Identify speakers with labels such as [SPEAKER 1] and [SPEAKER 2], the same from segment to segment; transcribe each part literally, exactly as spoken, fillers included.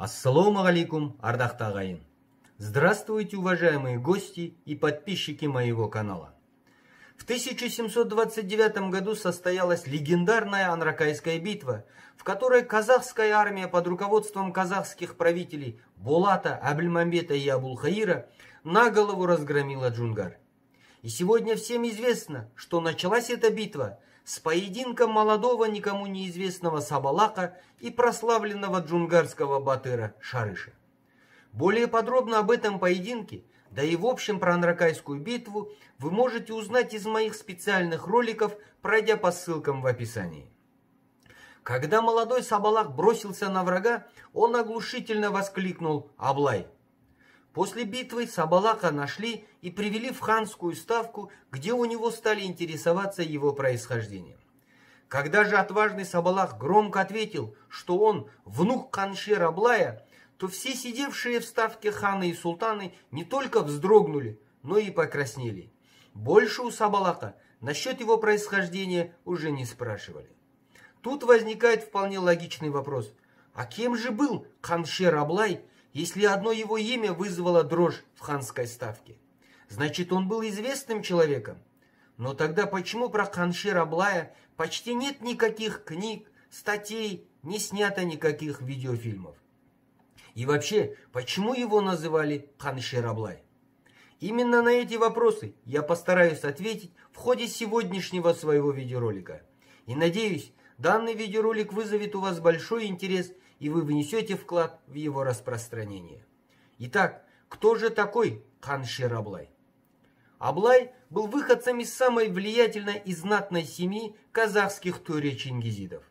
[SPEAKER 1] Ассаламу алейкум, ардақты ағайын. Здравствуйте, уважаемые гости и подписчики моего канала. В тысяча семьсот двадцать девятом году состоялась легендарная Анракайская битва, в которой казахская армия под руководством казахских правителей Болата, Абельмамбета и Абулхаира на голову разгромила Джунгар. И сегодня всем известно, что началась эта битва с поединка молодого никому неизвестного Сабалака и прославленного джунгарского батыра Шарыша. Более подробно об этом поединке, да и в общем про Анракайскую битву, вы можете узнать из моих специальных роликов, пройдя по ссылкам в описании. Когда молодой Сабалак бросился на врага, он оглушительно воскликнул «Аблай!». После битвы Сабалака нашли и привели в ханскую ставку, где у него стали интересоваться его происхождением. Когда же отважный Сабалак громко ответил, что он внук Каншер Аблая, то все сидевшие в ставке ханы и султаны не только вздрогнули, но и покраснели. Больше у Сабалака насчет его происхождения уже не спрашивали. Тут возникает вполне логичный вопрос: а кем же был Каншер Аблай, если одно его имя вызвало дрожь в ханской ставке? Значит, он был известным человеком. Но тогда почему про Каншер Аблая почти нет никаких книг, статей, не снято никаких видеофильмов? И вообще, почему его называли Каншер Аблай? Именно на эти вопросы я постараюсь ответить в ходе сегодняшнего своего видеоролика. И надеюсь, данный видеоролик вызовет у вас большой интерес, и вы внесете вклад в его распространение. Итак, кто же такой Каншер Аблай? Аблай был выходцем из самой влиятельной и знатной семьи казахских туре-чингизидов.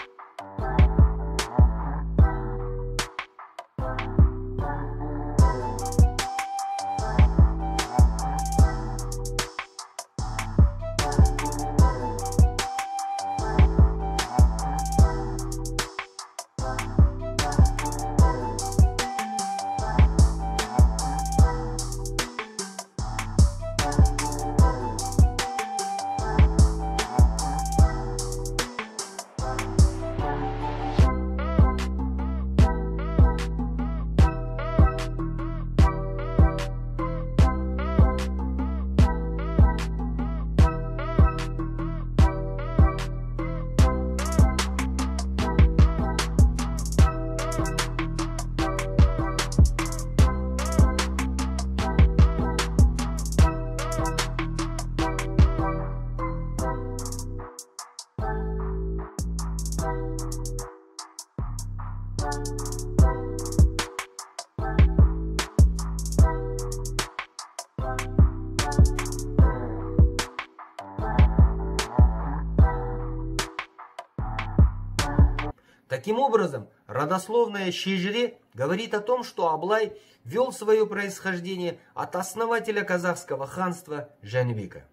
[SPEAKER 1] Таким образом, родословная Шежре говорит о том, что Аблай вел свое происхождение от основателя казахского ханства Жанибека.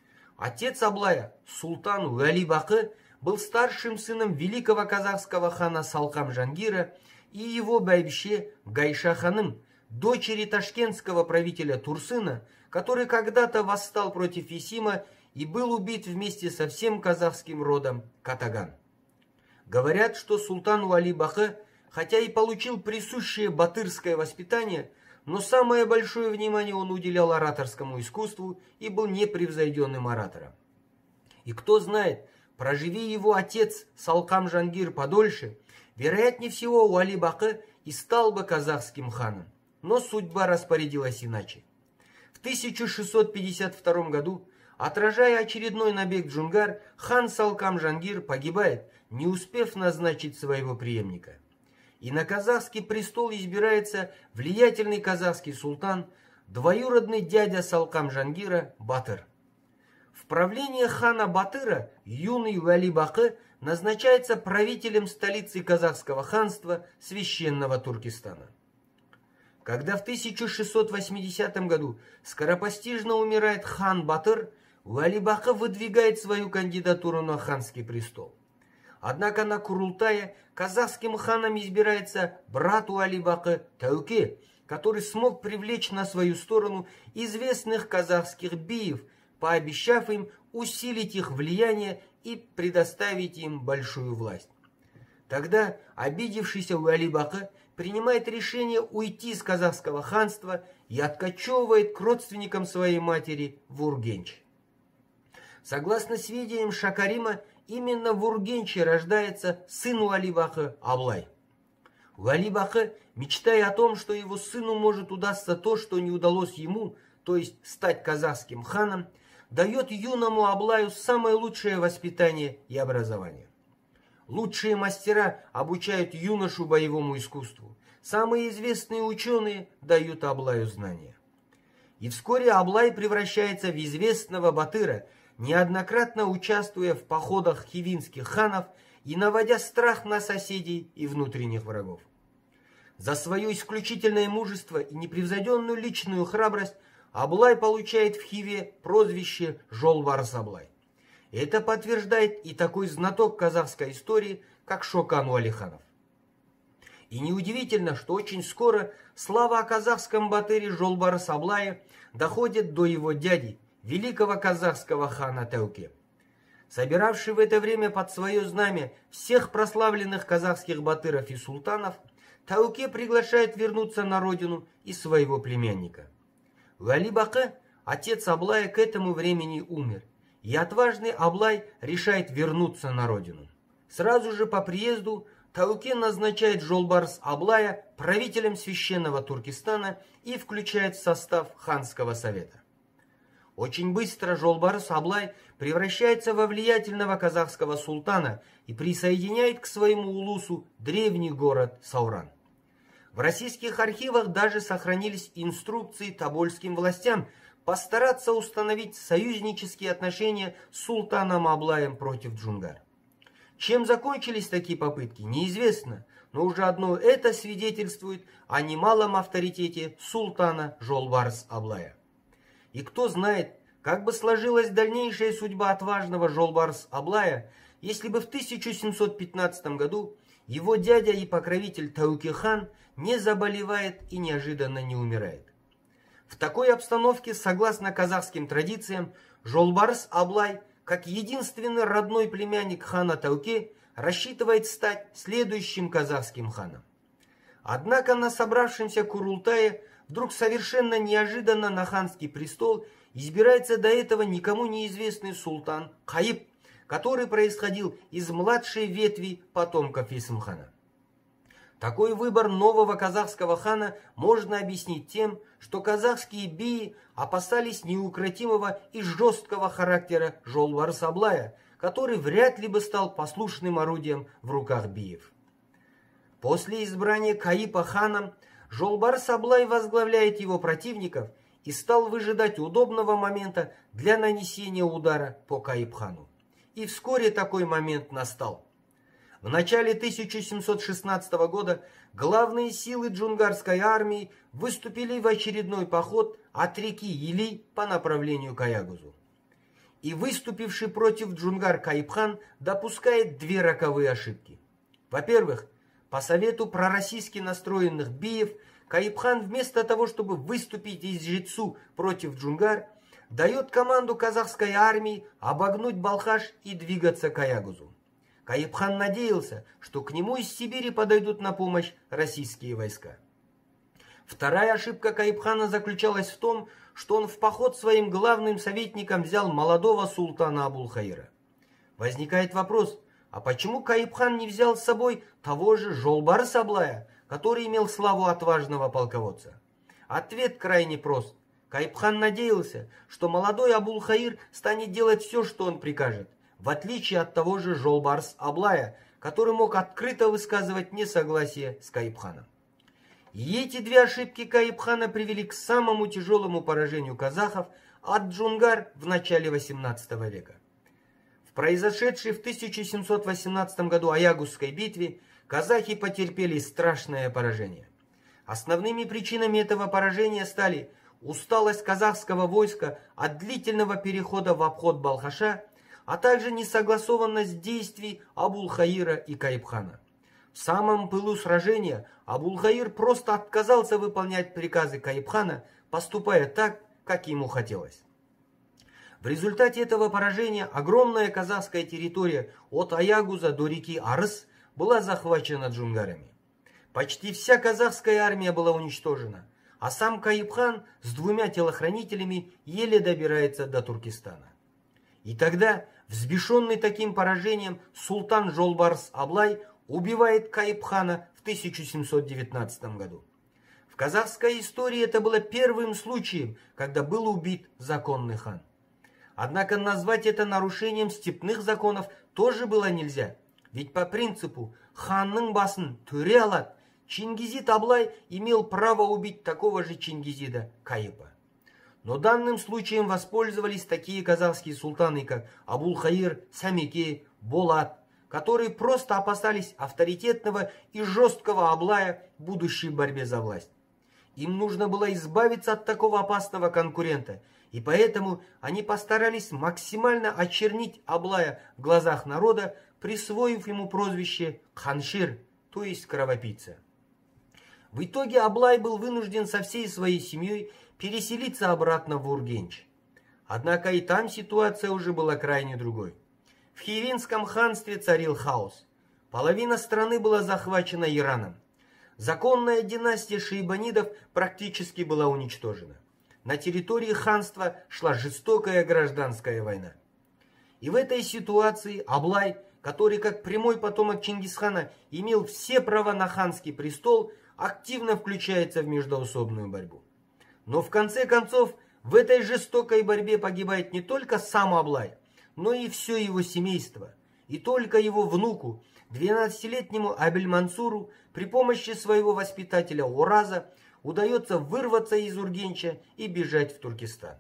[SPEAKER 1] Отец Аблая, султан Уали-Бақы, был старшим сыном великого казахского хана Салқам Жангира и его байбише Гайша ханым, дочери ташкентского правителя Турсына, который когда-то восстал против Есима и был убит вместе со всем казахским родом Катаган. Говорят, что султан Уали-Бақы, хотя и получил присущее батырское воспитание, но самое большое внимание он уделял ораторскому искусству и был непревзойденным оратором. И кто знает, проживи его отец Салқам Жангир подольше, вероятнее всего Уали-Бақы и стал бы казахским ханом. Но судьба распорядилась иначе. В тысяча шестьсот пятьдесят втором году, отражая очередной набег джунгар, хан Салқам Жангир погибает, не успев назначить своего преемника. И на казахский престол избирается влиятельный казахский султан, двоюродный дядя Салқам Жангира Батыр. В правление хана Батыра юный Уали-Бақы назначается правителем столицы казахского ханства священного Туркестана. Когда в тысяча шестьсот восьмидесятом году скоропостижно умирает хан Батыр, Уали-Бақы выдвигает свою кандидатуру на ханский престол. Однако на Курултае казахским ханом избирается брат Уали-Бақы Тәуке, который смог привлечь на свою сторону известных казахских биев, пообещав им усилить их влияние и предоставить им большую власть. Тогда обидевшийся Уали-Бака принимает решение уйти из казахского ханства и откачевывает к родственникам своей матери в Ургенч. Согласно сведениям Шакарима, именно в Ургенче рождается сын Уали-Бака Аблай. Уали-Бака, мечтая о том, что его сыну может удастся то, что не удалось ему, то есть стать казахским ханом, дает юному Аблаю самое лучшее воспитание и образование. Лучшие мастера обучают юношу боевому искусству. Самые известные ученые дают Аблаю знания. И вскоре Аблай превращается в известного батыра, неоднократно участвуя в походах хивинских ханов и наводя страх на соседей и внутренних врагов. За свое исключительное мужество и непревзойденную личную храбрость Аблай получает в Хиве прозвище Жолбарс Аблай. Это подтверждает и такой знаток казахской истории, как Шокан Уалиханов. И неудивительно, что очень скоро слава о казахском батыре Жолбарс Аблае доходит до его дяди, великого казахского хана Тауке. Собиравший в это время под свое знамя всех прославленных казахских батыров и султанов, Тауке приглашает вернуться на родину и своего племянника. Уали-Бака, отец Аблая, к этому времени умер, и отважный Аблай решает вернуться на родину. Сразу же по приезду Тауке назначает Жолбарс Аблая правителем священного Туркестана и включает в состав ханского совета. Очень быстро Жолбарс Аблай превращается во влиятельного казахского султана и присоединяет к своему улусу древний город Сауран. В российских архивах даже сохранились инструкции тобольским властям постараться установить союзнические отношения с султаном Аблаем против Джунгар. Чем закончились такие попытки, неизвестно, но уже одно это свидетельствует о немалом авторитете султана Жолбарс Аблая. И кто знает, как бы сложилась дальнейшая судьба отважного Жолбарс Аблая, если бы в тысяча семьсот пятнадцатом году его дядя и покровитель Тауке хан не заболевает и неожиданно не умирает. В такой обстановке, согласно казахским традициям, Жолбарс Аблай, как единственный родной племянник хана Тауке, рассчитывает стать следующим казахским ханом. Однако на собравшемся Курултае вдруг совершенно неожиданно на ханский престол избирается до этого никому неизвестный султан Кайып, который происходил из младшей ветви потомков Есымхана. Такой выбор нового казахского хана можно объяснить тем, что казахские бии опасались неукротимого и жесткого характера Жолбарс Аблая, который вряд ли бы стал послушным орудием в руках биев. После избрания Кайипа ханом Жолбарс Аблай возглавляет его противников и стал выжидать удобного момента для нанесения удара по Кайип-хану. И вскоре такой момент настал. В начале тысяча семьсот шестнадцатого года главные силы джунгарской армии выступили в очередной поход от реки Или по направлению к Аягузу. И выступивший против Джунгар Кайип-хан допускает две роковые ошибки. Во-первых, по совету пророссийски настроенных биев, Кайип-хан вместо того, чтобы выступить из Житсу против Джунгар, дает команду казахской армии обогнуть Балхаш и двигаться к Аягузу. Кайип-хан надеялся, что к нему из Сибири подойдут на помощь российские войска. Вторая ошибка Кайип-хана заключалась в том, что он в поход своим главным советником взял молодого султана Абулхаира. Возникает вопрос, а почему Кайип-хан не взял с собой того же Жолбарс Аблая, который имел славу отважного полководца? Ответ крайне прост. Кайип-хан надеялся, что молодой Абулхаир станет делать все, что он прикажет, в отличие от того же Жолбарс Аблая, который мог открыто высказывать несогласие с Кайип-ханом. И эти две ошибки Кайип-хана привели к самому тяжелому поражению казахов от Джунгар в начале восемнадцатого века. В произошедшей в тысяча семьсот восемнадцатом году Аягузской битве казахи потерпели страшное поражение. Основными причинами этого поражения стали усталость казахского войска от длительного перехода в обход Балхаша, а также несогласованность действий Абулхаира и Кайип-хана. В самом пылу сражения Абулхаир просто отказался выполнять приказы Кайип-хана, поступая так, как ему хотелось. В результате этого поражения огромная казахская территория от Аягуза до реки Арыс была захвачена джунгарами. Почти вся казахская армия была уничтожена, а сам Каюб-хан с двумя телохранителями еле добирается до Туркестана. И тогда, взбешенный таким поражением, султан Жолбарс Аблай убивает Каюб-хана в тысяча семьсот девятнадцатом году. В казахской истории это было первым случаем, когда был убит законный хан. Однако назвать это нарушением степных законов тоже было нельзя. Ведь по принципу «ханның басын төре алады», Чингизид Аблай имел право убить такого же Чингизида Каюба. Но данным случаем воспользовались такие казахские султаны, как Абулхаир, Самеке, Болат, которые просто опасались авторитетного и жесткого Аблая в будущей борьбе за власть. Им нужно было избавиться от такого опасного конкурента, и поэтому они постарались максимально очернить Аблая в глазах народа, присвоив ему прозвище Ханшир, то есть кровопийца. В итоге Аблай был вынужден со всей своей семьей переселиться обратно в Ургенч. Однако и там ситуация уже была крайне другой. В Хивинском ханстве царил хаос. Половина страны была захвачена Ираном. Законная династия шейбанидов практически была уничтожена. На территории ханства шла жестокая гражданская война. И в этой ситуации Аблай, который как прямой потомок Чингисхана имел все права на ханский престол, активно включается в междоусобную борьбу. Но в конце концов в этой жестокой борьбе погибает не только сам Аблай, но и все его семейство. И только его внуку, двенадцатилетнему Абель-Мансуру, при помощи своего воспитателя Ураза удается вырваться из Ургенча и бежать в Туркестан.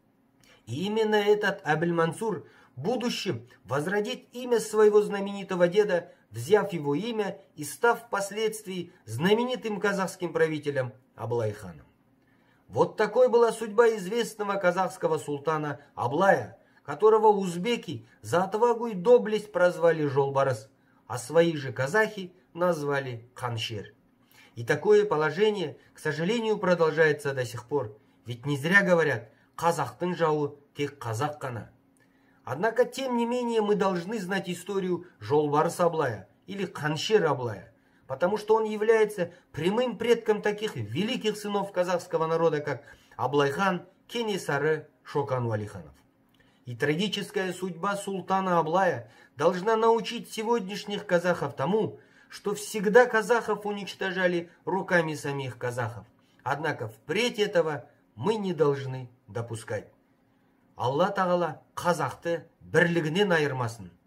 [SPEAKER 1] И именно этот Абель-Мансур в будущем возродит имя своего знаменитого деда, взяв его имя и став впоследствии знаменитым казахским правителем Аблай-ханом. Вот такой была судьба известного казахского султана Аблая, которого узбеки за отвагу и доблесть прозвали Жолбарыс, а свои же казахи назвали Ханшир. И такое положение, к сожалению, продолжается до сих пор, ведь не зря говорят «казахтың жауы тек казах қана». Однако, тем не менее, мы должны знать историю Жолбарыс Аблая или Ханшир Аблая, потому что он является прямым предком таких великих сынов казахского народа, как Аблай-хан, Кенесары, Шокан-Валиханов. И трагическая судьба султана Аблая должна научить сегодняшних казахов тому, что всегда казахов уничтожали руками самих казахов. Однако впредь этого мы не должны допускать. Алла Тағала қазақты бірлігінен айырмасын.